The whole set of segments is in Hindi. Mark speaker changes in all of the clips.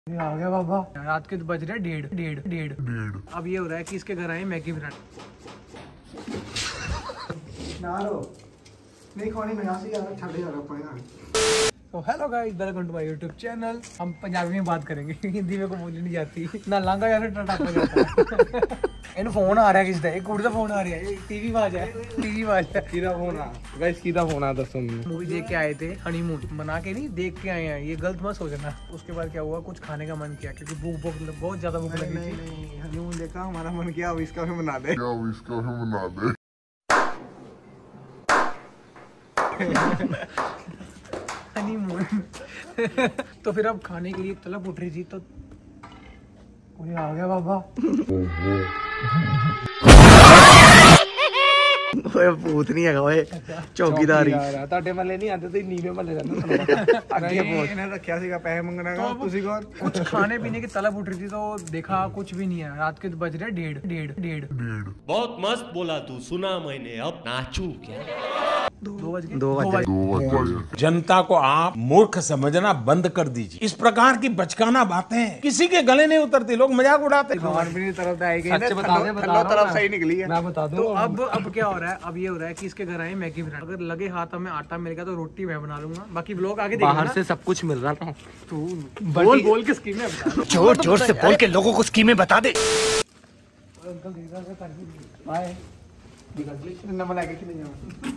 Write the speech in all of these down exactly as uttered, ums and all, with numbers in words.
Speaker 1: आ गया बाबा। रात के बज रहे डेढ़ डेढ़ डेढ़ डेढ़ अब ये हो रहा है कि इसके घर आए मैगी ब्रांड नहीं खानी मैं से यार छड़े यार तो hello guys, welcome to my YouTube channel. हम पंजाबी में बात करेंगे, हिंदी में को बोलनी नहीं जाती ना लांगा या फिर टटापा जाता है। इन फोन आ रहा है किसदा एक कुड़ी दा फोन आ रहा है, टीवी आवाज है टीवी आवाज है किदा फोन आ गाइस किदा फोन आ दसो। मूवी देख के आए थे, हनीमून बना के नहीं देख के आए हैं, ये गलत मत सोचना। उसके बाद क्या हुआ, कुछ खाने का मन किया क्योंकि भूख भूख बहुत ज्यादा भूख लगी थी। नहीं हनीमून देखा, हमारा मन किया अब इसका भी बना दे अब इसका भी बना दे हनीमून। तो फिर अब खाने के लिए तलब उठ रही थी तो कोई आ गया बाबा।
Speaker 2: भूत नहीं है ओए, चौकीदारी
Speaker 1: ਤੁਹਾਡੇ ਮੱਲੇ ਨਹੀਂ ਆਉਂਦੇ ਤੇ ਨੀਵੇਂ ਮੱਲੇ ਰਹਿੰਦੇ
Speaker 2: आगे इन्हें रखा सीगा पैसे मंगना का तुसी कौन।
Speaker 1: कुछ खाने पीने की तलब उठ रही थी तो देखा कुछ भी नहीं है। रात के बज रहे डेढ़ डेढ़ डेढ़ डेढ़
Speaker 3: बहुत मस्त बोला तू, सुना मैंने, अब नाचू क्या।
Speaker 1: दो बज गए
Speaker 2: दो बजे।
Speaker 4: जनता को आप मूर्ख समझना बंद कर दीजिए। इस प्रकार की बचकाना बातें किसी के गले नहीं उतरती, लोग मजाक उड़ाते।
Speaker 2: खान पीने तरफ तो आएगी
Speaker 1: सच बता दे, बता
Speaker 2: तरफ सही निकली है,
Speaker 1: मैं बता दूं। तो अब अब क्या हो रहा है, अब ये हो रहा है कि इसके घर आए मैगी ब्रांड। अगर लगे हाथ में आटा मिल गया तो रोटी मैं बना लूंगा, बाकी ब्लॉग आगे देखना।
Speaker 2: बाहर से सब कुछ मिल रहा था।
Speaker 1: तू बोल बोल के स्कीमें बता,
Speaker 2: जोर जोर से बोल के लोगों को स्कीमें बता दे।
Speaker 1: अंकल देख रहा था बाय नंबर आगे कि नहीं जाओ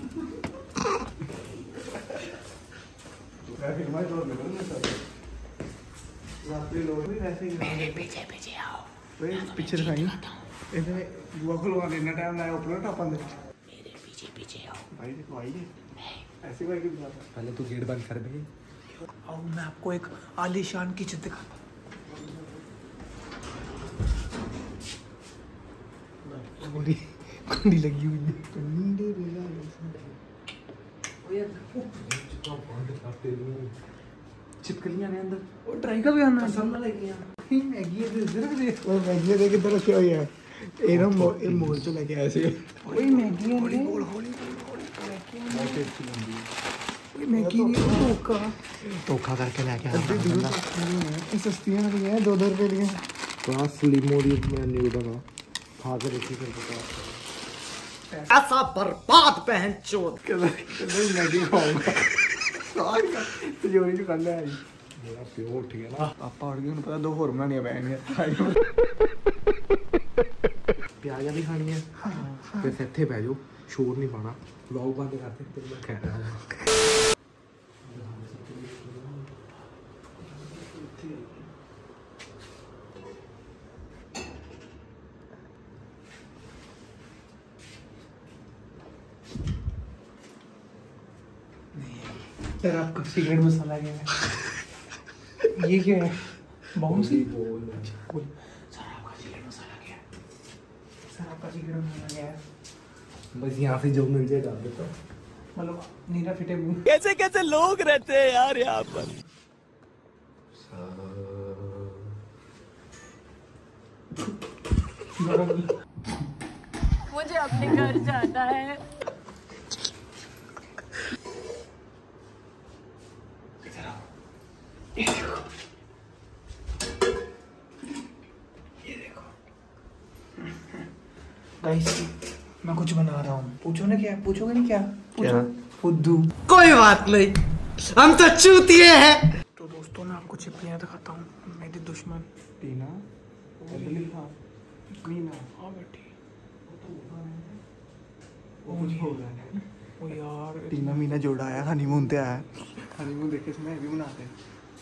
Speaker 2: पीछे पीछे आओ,
Speaker 1: पीछे दिखाई बुआ खुलवा लेना टाइम लाया ऊपर टापा दे
Speaker 2: मेरे पीछे पीछे आओ
Speaker 1: भाई देखो आइए ऐसी भाई की
Speaker 2: पहले तू गेट बंद कर दे।
Speaker 1: आओ मैं आपको एक आलीशान किचन दिखाता हूँ। कुंडी लगी हुई है,
Speaker 2: चिपकलियां ने अंदर
Speaker 1: वो ट्राई का भी आना
Speaker 2: सामने लगी है
Speaker 1: मैगी है इधर दे
Speaker 2: वो मैगी देख इधर रखी हुई है। ए ना मो ए मोल से लेके आए थे
Speaker 1: कोई मैगी है नहीं
Speaker 2: होली होली बहुत अच्छी लंबी है।
Speaker 1: कोई मैगी नहीं धोखा
Speaker 2: धोखा करके लेके आया
Speaker 1: ये सस्ती है नहीं है, दो दो रुपए लिए
Speaker 2: कहां स्लिम मोडी में न्यूडल है, खा के देखिए फिर बता। ऐसा बर्बाद पहन चोद
Speaker 1: कदर मैगी खाऊंगा
Speaker 2: तिजोरी च कल आई मेरा प्यो उठ गया ना।
Speaker 1: पापा उठ गए, उन्हें पता दो होर बनानी पैणगियां
Speaker 2: प्याजा भी खानी है फिर इत्थे पै जाओ, शोर नहीं पाना, व्लॉग बंद करते फिर मैं कह रहा हूं।
Speaker 1: सर आपका सीक्रेट मसाला क्या है? ये क्या है? बाउंसी सर आपका सीक्रेट मसाला क्या है? सर आपका सीक्रेट मसाला क्या है?
Speaker 2: बस यहाँ से जो मिल जाए डाल देता,
Speaker 1: मतलब नीरा फिटे मुंह।
Speaker 3: कैसे कैसे लोग रहते हैं यार यहाँ पर।
Speaker 5: मुझे अपने घर जाना है।
Speaker 1: ये देखो ये देखो गाइस, मैं कुछ बना रहा हूँ। पूछो ना क्या पूछोगे? नहीं क्या पूछो? फुद्दू।
Speaker 2: कोई बात नहीं, हम तो चूतिए हैं।
Speaker 1: तो दोस्तों मैं आपको चिपलियाँ दिखाता हूँ, मेरी दुश्मन
Speaker 2: टीना
Speaker 1: मीना हाँ बेटी
Speaker 2: वो कुछ हो रहा है।
Speaker 1: ओ यार
Speaker 2: टीना मीना जोड़ा आया, हनीमून पे आया, हनीमून देख के इसमें भी बनाते हैं।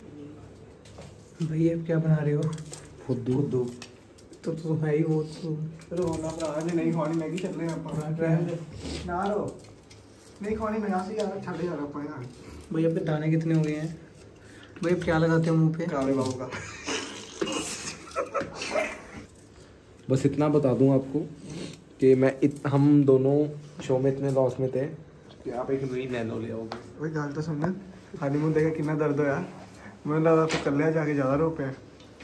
Speaker 1: भैया क्या बना रहे हो?
Speaker 2: फुद्दू फुद्दू
Speaker 1: तो तो है ही वो तो
Speaker 2: चलो होना भरा जी, नहीं खानी मैगी चल रहे हैं ना रो नहीं खानी मैं यहाँ से यार छड़े जा रहा हूँ।
Speaker 1: भैया पे दाने कितने हो गए हैं? भैया क्या लगाते हो मुंह पे?
Speaker 2: काले बाबू का। बस इतना बता दूं आपको कि मैं इत, हम दोनों शो में इतने लॉस में थे कि आप एक नई नैनो ले आओगे। वही गाल तो सुनना, हनीमून देखा कितना दर्द होया, मुझे लगा तो कल जाके ज़्यादा रो पे।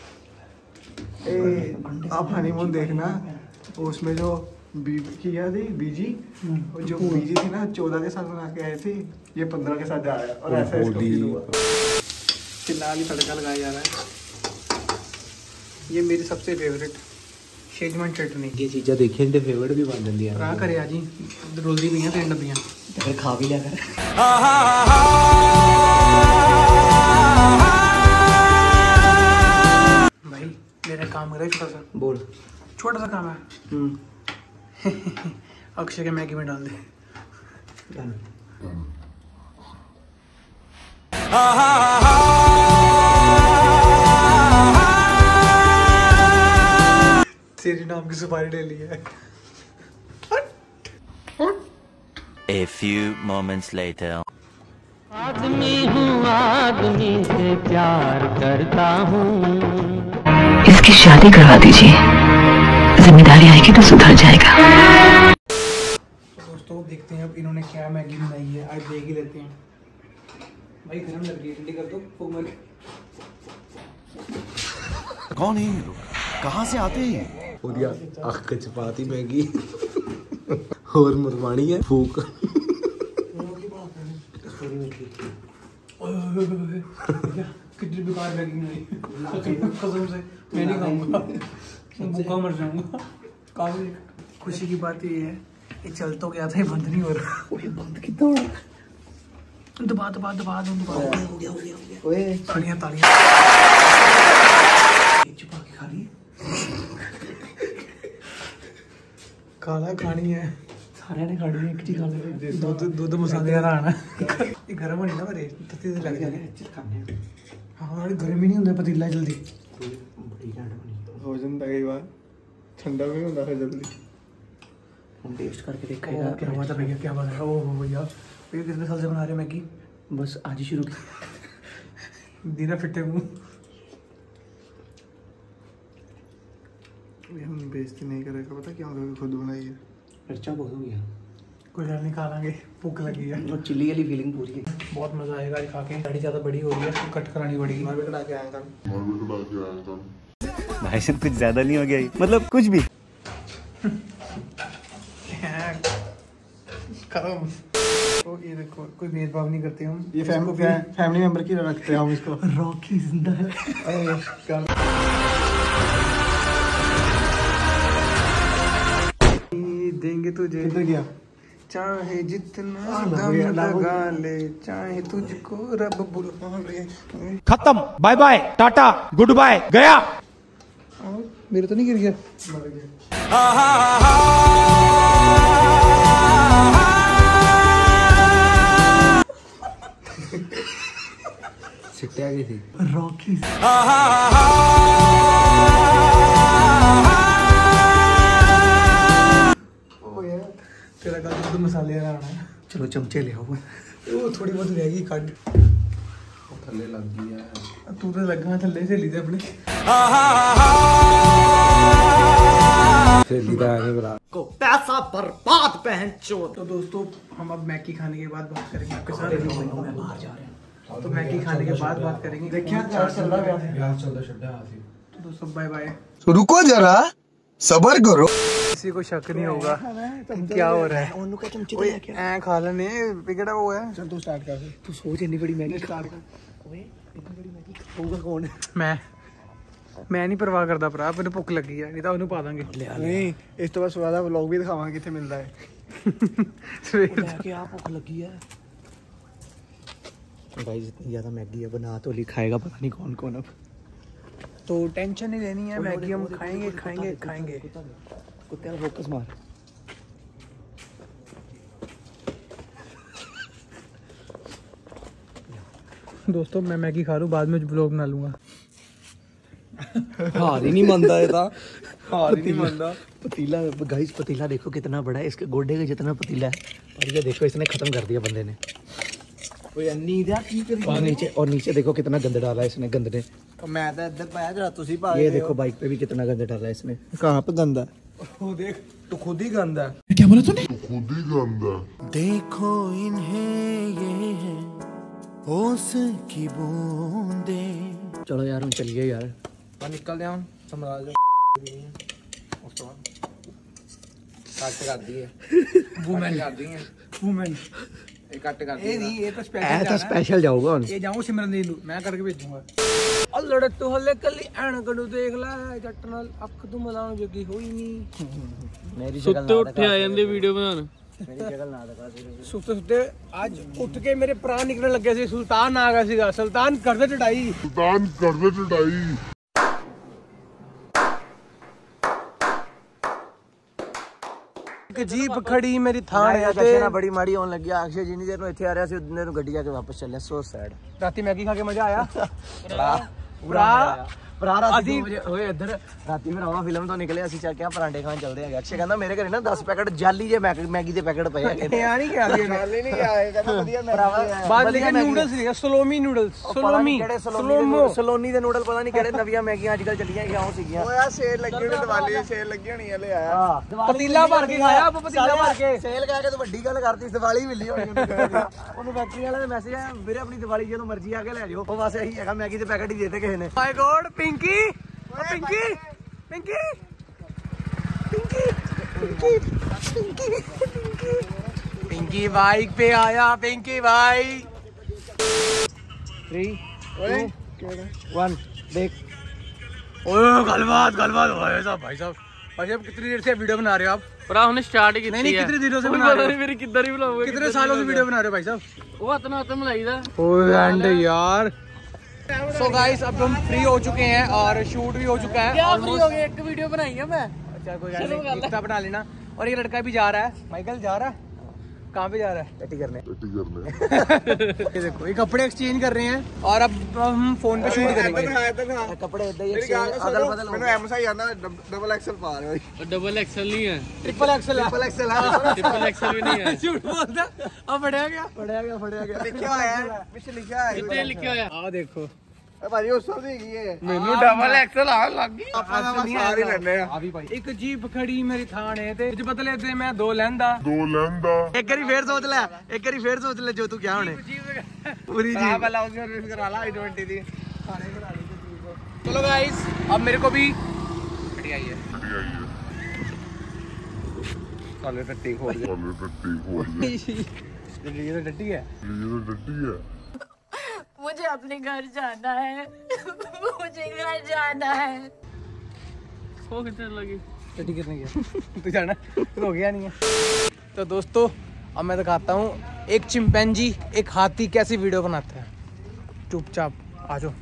Speaker 2: ए आप हनीमून देखना, उसमें जो बीजी की क्या थी बीजी, और जो बीजी थी ना चौदह के साथ बना के आए थी, ये पंद्रह के साथ जा रहा है और ऐसा इसका फील हुआ।
Speaker 1: चिल्ला तड़का लगाया जा रहा है। ये मेरी सबसे फेवरेट शेजवान चटनी।
Speaker 2: ये चीज़ें देखिए इनके फेवरेट भी बन जाती है।
Speaker 1: भरा करे आज ही रोलदी भी हैं तीन डब्बियाँ।
Speaker 2: अगर खा भी लिया कर।
Speaker 1: भाई मेरा काम है छोटा सा।
Speaker 2: बोल।
Speaker 1: छोटा सा काम है। अक्षय के मैगी में डाल दे। तेरी नाम की सुपारी ले ली है।
Speaker 6: A few moments later.
Speaker 7: आदमी हूँ आदमी से प्यार करता हूँ।
Speaker 8: इसकी शादी करवा दीजिए, जिम्मेदारी आएगी तो सुधर जाएगा।
Speaker 1: तो दोस्तों देखते हैं अब इन्होंने क्या मैगी बनाई है, आज देख ही लेते हैं। भाई गरम लग रही है, ठंडी कर दो। फूक मार।
Speaker 3: कौन है ये लोग, कहाँ से आते हैं?
Speaker 2: पूरिया आँख चपाती मैगी और मुरवानी है फूक।
Speaker 1: कितनी बेकार मैगी बनाई कसम से। मैं नहीं खाऊंगा, भूखा मर जाऊंगा। काफी खुशी की बात ये है ये चल तो गया था, ये बंद नहीं हो रहा। बंद कितना हो रहा? दबा दबा दबा दो दबा। हो गया हो गया हो गया। तालियां तालियां। छुपा के खा ली। काला खानी है सारे ने खानी है। एक चीज खा ले। दूध दूध मसाले वाला आना। ये गर्म नहीं ना मेरे तत्ती से लग जाने। खाने हाँ गर्म ही नहीं होता पतीला जल्दी।
Speaker 2: हो जाता कई बार ठंडा भी नहीं होता है जल्दी।
Speaker 1: हम टेस्ट करके देखेगा क्या बात है भैया, क्या बात है। ओह भैया भैया कितने साल से बना रहे मैगी?
Speaker 2: बस आज ही शुरू की।
Speaker 1: दीना फिटे मुँह।
Speaker 2: हम बेइज्जती नहीं करेगा, पता क्या खुद बनाई है।
Speaker 1: खर्चा बहुत हो गया, कोई डर नहीं, खा लेंगे। भूख लगी है
Speaker 2: और चिल्ली वाली फीलिंग पूरी है।
Speaker 1: बहुत मजा आएगा आज खा के। गाड़ी ज़्यादा बड़ी हो रही है तो कट करानी पड़ेगी।
Speaker 2: मैं भी कटा के आया था।
Speaker 3: भाई साहब कुछ ज्यादा नहीं हो गया ये? मतलब कुछ भी।
Speaker 1: खत्म। तो ये देखो कोई भेदभाव नहीं करते हम।
Speaker 2: ये फैमिली फैमिली मेंबर की रखते हैं हम इसको।
Speaker 1: रॉकी जिंदा है। देंगे तुझे
Speaker 2: किधर गया?
Speaker 1: चाहे जितना दम लगा ले, चाहे तुझको रब बुलावे।
Speaker 4: खत्म, bye bye, tata, good bye, गया।
Speaker 1: मेरे तो नहीं गिर गया।
Speaker 2: सिट्टे आ गई थी।
Speaker 1: रॉकी तेरा का दूध मसाले वाला आना है।
Speaker 2: चलो चमचे ले आओ।
Speaker 1: वो थोड़ी बहुत रहेगी काट।
Speaker 2: थल्ले लग गई है।
Speaker 1: तू तो लगा थल्ले से लीदे अपने
Speaker 2: से लीदा आने बरा
Speaker 7: को पैसा बर्बाद पहन चोद।
Speaker 1: तो दोस्तों हम अब मैगी खाने के बाद बात करेंगे आपके साथ। बाहर जा रहे हैं तो मैगी खाने के बाद बात करेंगे। देखिए चार चल रहा है। तो दोस्तों बाय बाय।
Speaker 9: रुको जरा सबर करो।
Speaker 1: किसी को शक नहीं होगा क्या हो रहा है।
Speaker 2: ओनू का चमचे ले क्या
Speaker 1: ऐ खा लेने बिगड़ा वो है।
Speaker 2: चल तू स्टार्ट कर। तू सोच इतनी बड़ी मैगी स्टार्ट कर। ओए इतनी बड़ी मैगी खाऊंगा कौन?
Speaker 1: मैं मैं नहीं परवाह करता भरा, मैंने भुख लगी है, नहीं तो ਉਹਨੂੰ ਪਾ ਦਾਂਗੇ।
Speaker 2: नहीं इस तो बस वाला व्लॉग भी दिखावांगे किथे मिलता है।
Speaker 1: लेके
Speaker 2: आ भुख लगी है। गाइस इतनी ज्यादा मैगी है, बना तो ली खाएगा पता नहीं कौन कौन। अब
Speaker 1: तो टेंशन नहीं लेनी है, मैगी हम खाएंगे खाएंगे खाएंगे।
Speaker 2: कुत्ते वाला फोकस मार।
Speaker 1: दोस्तों मैं मैगी खा लूँ, बाद में ब्लॉग बना लूंगा।
Speaker 2: हार ही नहीं मानता है था। हार ही नहीं मानता। पतीला गाइस पतीला देखो कितना बड़ा है, इसके गोडे का जितना पतीला है। और ये देखो इसने खत्म कर दिया बंदे ने। कोई अन्नी दिया की करी। और नीचे और नीचे देखो कितना गंद डाला है इसने, गंद ने।
Speaker 1: तो मैं तो इधर पाया जरा तुसी पा।
Speaker 2: ये देखो बाइक पे भी कितना गंद डाला है इसने।
Speaker 1: कहाँ पे गंदा है? वो देख तो खुद ही गंदा है।
Speaker 4: क्या बोला तूने?
Speaker 9: खुद ही गंदा।
Speaker 3: देखो इन्हें ये है ओस की बूंदे।
Speaker 2: चलो यार हम चलिए यार।
Speaker 1: निकल जाओ संभाल जाओ। ਕੱਟ ਕਰਦੀ ਹੈ ਵੂਮਨ ਕਰਦੀ ਹੈ ਵੂਮਨ ਇਹ ਕੱਟ ਕਰਦੀ ਹੈ। ਇਹ ਨਹੀਂ ਇਹ ਤਾਂ ਸਪੈਸ਼ਲ
Speaker 2: ਇਹ ਤਾਂ ਸਪੈਸ਼ਲ ਜਾਊਗਾ ਹੁਣ।
Speaker 1: ਇਹ ਜਾਊਂ ਸਿਮਰਨ ਦੀ ਨੂੰ ਮੈਂ ਕਰਕੇ ਭੇਜੂੰਗਾ। ਅਲੜ ਤੂੰ ਹਲੇ ਕੱਲੀ ਐਣਕ ਨੂੰ ਦੇਖ ਲੈ ਜੱਟ ਨਾਲ ਅੱਖ ਤੂੰ ਮਲਾਉਣ ਜੋਗੀ ਹੋਈ ਨਹੀਂ ਮੇਰੀ ਸ਼ਕਲ ਸੁੱਤੇ ਉੱਠੇ ਆ ਜਾਂਦੇ ਵੀਡੀਓ ਬਣਾਉਣ ਮੇਰੀ ਸ਼ਕਲ ਨਾ ਦਿਖਾ ਦੇ ਸੁੱਤੇ ਸੁੱਤੇ ਅੱਜ ਉੱਠ ਕੇ ਮੇਰੇ ਪ੍ਰਾਣ ਨਿਕਲਣ ਲੱਗੇ ਸੀ ਸੁਲਤਾਨ ਆ ਗਿਆ ਸੀਗਾ ਸੁਲਤਾਨ ਕਰਦੇ ਚੜਾਈ
Speaker 9: ਸੁਲਤਾਨ ਕਰਦੇ ਚੜਾਈ
Speaker 1: ਜੀਪ ਖੜੀ ਮੇਰੀ ਥਾਂ ਹੈ ਤੇ
Speaker 7: ਨਾ ਬੜੀ ਮਾੜੀ ਹੋਣ ਲੱਗੀ ਅਕਸ਼ੇ ਜਿੰਨੀ ਦੇਰ ਨੂੰ ਇੱਥੇ ਆ ਰਿਹਾ ਸੀ ਉਦੋਂ ਨੂੰ ਗੱਡੀ ਜਾ ਕੇ ਵਾਪਸ ਚੱਲਿਆ ਸੋ ਸੈਡ
Speaker 1: ਰਾਤੀ ਮੈਗੀ ਖਾ ਕੇ ਮਜ਼ਾ ਆਇਆ
Speaker 7: ਭਰਾ ਭਰਾ ਰਾਤੀ ਵਜੇ ਹੋਏ ਇੱਧਰ ਰਾਤੀ ਮੈਂ ਆਉਣਾ ਫਿਲਮ ਤੋਂ ਨਿਕਲੇ ਅਸੀਂ ਚੱਲ ਕੇ ਪਰਾਂਠੇ ਖਾਣ ਚੱਲਦੇ ਹੈਗੇ ਅਕਸ਼ੇ ਕਹਿੰਦਾ ਮੇਰੇ ਘਰੇ ਨਾ ਦਸ ਪੈਕਟ ਜਾਲੀ ਜੇ ਮੈਗੀ ਦੇ ਪੈਕਟ ਪਏ ਹੈਗੇ
Speaker 1: ਯਾਰ ਨਹੀਂ ਕਿਹਾ ਸੀ
Speaker 2: ਗੱਲ ਹੀ ਨਹੀਂ ਆਏ ਕਹਿੰਦਾ ਵਧੀਆ ਮੈਗੀ
Speaker 1: ਬਾਅਦ ਲਿਖਿਆ ਨੂਡਲਸ ਸੀ ਸਲੋਮੀ ਨੂਡਲਸ ਸਲੋਮੀ
Speaker 7: ਸਲੋਮੀ ਸਲੋਨੀ ਦੇ ਨੂਡਲ ਪਤਾ ਨਹੀਂ ਕਿਹੜੇ ਨਵੀਆਂ ਮੈਗੀਆਂ ਅੱਜ ਕੱਲ ਚੱਲੀਆਂ ਹੈਗੀਆਂ ਉਹ ਸੀਗੀਆਂ
Speaker 2: ਓਏ ਆ ਸੇਲ ਲੱਗੀ ਹੋਣੀ ਦੀਵਾਲੀ ਸੇਲ ਲੱਗੀ ਹੋਣੀ ਹਲੇ ਆਇਆ
Speaker 1: ਪਤੀਲਾ ਭਰ ਕੇ ਖਾਇਆ ਆਪਾਂ ਪਤੀਲਾ ਭਰ ਕੇ
Speaker 7: ਸੇਲ ਕਹਿ ਕੇ ਤੂੰ ਵੱਡੀ ਗੱਲ ਕਰਤੀ ਦੀਵਾਲੀ ਮਿਲੀ ਹੋਣੀ ਉਹਨੂੰ ਫੈਕਟਰੀ ਵਾਲੇ ਦਾ ਮੈਸੇਜ ਆਇਆ ਵੀਰੇ ਆਪਣੀ ਦੀਵਾਲੀ ਜਦੋਂ ਮਰਜ਼ੀ ਆ ਕੇ ਲੈ ਜਾਓ ਉਹ ਬਸ ਇਹੀ ਹੈਗਾ ਮੈਗੀ ਦੇ ਪੈਕਟ ਹੀ ਦੇਤੇ ਕਿਸੇ ਨੇ
Speaker 1: my god Pinky Pinky Pinky Pinky Pinky Pinky Pinky bike पे आया पिंकी भाई थ्री टू वन देख ओए गलबात गलबात भाई साहब भाई साहब भाई साहब कितनी देर से वीडियो बना रहे हो आप
Speaker 10: ਭਰਾ ਉਹਨੇ ਸਟਾਰਟ ਕੀਤੀ
Speaker 1: नहीं नहीं कितनी देरों से बना रहे हो
Speaker 10: ਮੇਰੀ ਕਿੱਦਾਂ ਹੀ ਬੁਲਾਓਗੇ
Speaker 1: कितने सालों से वीडियो बना रहे हो भाई साहब
Speaker 10: ਉਹ ਹੱਥ ਨਾਲ ਹੱਥ ਮਿਲਾਈਦਾ
Speaker 1: ओए एंड यार सो so गाइस अब हम फ्री हो चुके हैं और शूट भी हो चुका है
Speaker 10: क्या फ्री हो गए एक वीडियो बनाई है मैं
Speaker 1: अच्छा कोई बात नहीं इतना बना लेना और ये लड़का भी जा रहा है माइकल जा रहा है कहाँ पे जा रहा है
Speaker 7: टट्टी करने
Speaker 9: टट्टी करने
Speaker 1: ये देखो ये कपड़े एक्सचेंज कर रहे हैं और अब हम फोन पे शूट करेंगे
Speaker 7: कपड़े इधर ही अदल बदल
Speaker 2: ਮੈਨੂੰ ਐਮ ਸਾਈ ਆਂਦਾ ਡਬਲ ਐਕਸਲ ਪਾ ਰਿਹਾ ਬਾਈ
Speaker 10: डबल एक्सल नहीं है
Speaker 1: ट्रिपल एक्सल
Speaker 2: ਡਬਲ ਐਕਸਲ ਆ
Speaker 10: ट्रिपल एक्सल भी नहीं है
Speaker 1: झूठ बोलता अब फड़या गया
Speaker 7: फड़या गया फड़या गया
Speaker 2: ਲਿਖਿਆ ਹੋਇਆ ਪਿੱਛੇ ਲਿਖਿਆ ਹੋਇਆ
Speaker 10: कितने लिखा होया
Speaker 1: आ देखो
Speaker 2: ਏ ਭਾਜੀ ਉਸ ਤੋਂ ਦੀ ਕੀ ਹੈ
Speaker 1: ਮੈਨੂੰ ਡਬਲ
Speaker 10: एक्सल आन लग गई
Speaker 2: ਆਪਾਂ ਤਾਂ ਸਾਰੇ ਲੈਣੇ ਆ
Speaker 1: ਆ ਵੀ ਭਾਈ ਇੱਕ ਜੀਪ ਖੜੀ ਮੇਰੀ ਥਾਣੇ ਤੇ ਵਿੱਚ ਬਦਲੇ ਤੇ ਮੈਂ ਦੋ ਲੈਂਦਾ
Speaker 9: ਦੋ ਲੈਂਦਾ
Speaker 7: एक बारी फिर सोच ले एक बारी फिर सोच ले जो तू क्या होने पूरी जी
Speaker 2: ਪਹਿਲਾਂ ਉਸ ਸਰਵਿਸ ਕਰਾ ਲਾ i ट्वेंटी ਦੀ
Speaker 1: चलो गाइस अब मेरे को भी बढ़िया ही है
Speaker 2: ਸਾਲੇ ਟੱਟੀ ਖੋਲ ਗਿਆ
Speaker 9: ਸਾਲੇ ਟੱਟੀ ਖੋਲ ਗਿਆ
Speaker 1: ये तो डटी है
Speaker 9: ਇਹ ਤਾਂ ਟੱਟੀ ਹੈ
Speaker 5: मुझे अपने घर जाना है मुझे घर जाना है
Speaker 10: वो कितने लगी
Speaker 1: डटी कितने गया तू जाना हो गया नहीं है तो दोस्तों अब मैं दिखाता हूँ एक चिंपैंजी एक हाथी कैसी वीडियो बनाता है चुपचाप आ जाओ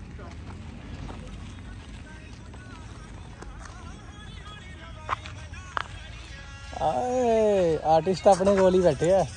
Speaker 1: आर्टिस्ट अपने गोली बैठे है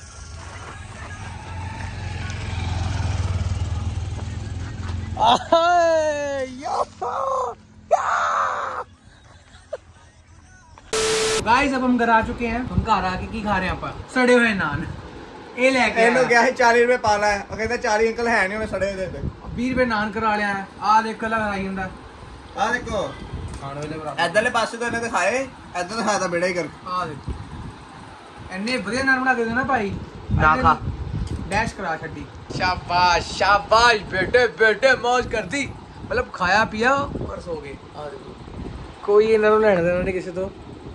Speaker 1: गाइस अब हम घर आ चुके हैं हम घर आके की खा रहे हैं ਆਪਾਂ सड़े हुए नान ਇਹ ਲੈ ਕੇ
Speaker 2: ਇਹਨੂੰ ਕਿਹਾ ਸੀ ਚਾਲੀ ਰੁਪਏ ਪਾਣਾ ਹੈ ਉਹ ਕਹਿੰਦਾ ਚਾਲੀ ਅੰਕਲ ਹੈ ਨਹੀਂ ਉਹਨੇ ਸੜੇ ਦੇ ਦੇ
Speaker 1: ਵੀਹ ਰੁਪਏ ਨਾਨ ਕਰਾ ਲਿਆ ਆ ਦੇਖ ਲਗਾਈ ਜਾਂਦਾ
Speaker 2: ਆ ਦੇਖੋ
Speaker 1: ਖਾਣ ਵੇਲੇ ਬਰਾਬਰ
Speaker 2: ਇਧਰਲੇ ਪਾਸੇ ਤੋਂ ਇਹਨੇ ਦਿਖਾਏ ਇੱਧਰ ਦਿਖਾਇਆ ਤਾਂ ਬੇੜਾ ਹੀ ਕਰ
Speaker 1: ਆ ਦੇਖ ਇੰਨੇ ਵਧੀਆ ਨਾਨ ਬਣਾ ਕੇ ਦੇਣਾ ਭਾਈ
Speaker 7: ना खा
Speaker 1: डैश करा छड्डी शाबाश शाबाश बेटे बेटे मौज कर दी मतलब खाया पिया और सो गए आ देखो कोई ਇਹਨਾਂ ਨੂੰ ਲੈਣ ਦੇਣਾ ਨਹੀਂ ਕਿਸੇ ਤੋਂ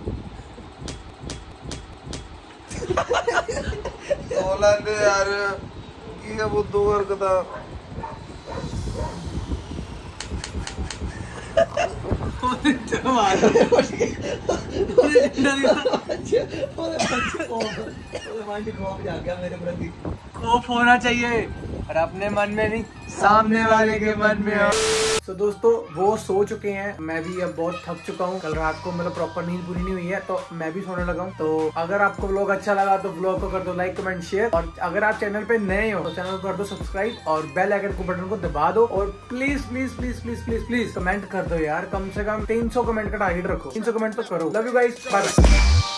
Speaker 2: ਸੋਲੰਦ ਯਾਰ ਕੀ ਹੈ ਬੁੱਧੂ ਵਰਗ ਦਾ
Speaker 1: ਉਹਦੇ ਤੇ ਮਾਰ ਉਹਦੇ ਡੰਡਾ ਦੀ ਉਹਦੇ ਬੱਚੇ ਉਹਦੇ ਮਾਂਡੀ ਖੋਪ ਜਾ ਗਿਆ ਮੇਰੇ ਪ੍ਰਤੀ खौफ होना चाहिए और अपने मन में नहीं सामने वाले के मन में हो। तो दोस्तों वो सो चुके हैं मैं भी अब बहुत थक चुका हूँ कल रात को मतलब प्रॉपर नींद पूरी नहीं हुई है तो मैं भी सोने लगा हूँ। तो अगर आपको व्लॉग अच्छा लगा तो व्लॉग को कर दो लाइक कमेंट शेयर और अगर आप चैनल पे नए हो तो चैनल को कर दो सब्सक्राइब और बेल आइकन को बटन को दबा दो और please please please please please please comment कर दो यार कम से कम तीन सौ कमेंट का टारगेट रखो तीन सौ कमेंट तो करो। Love you guys bye bye.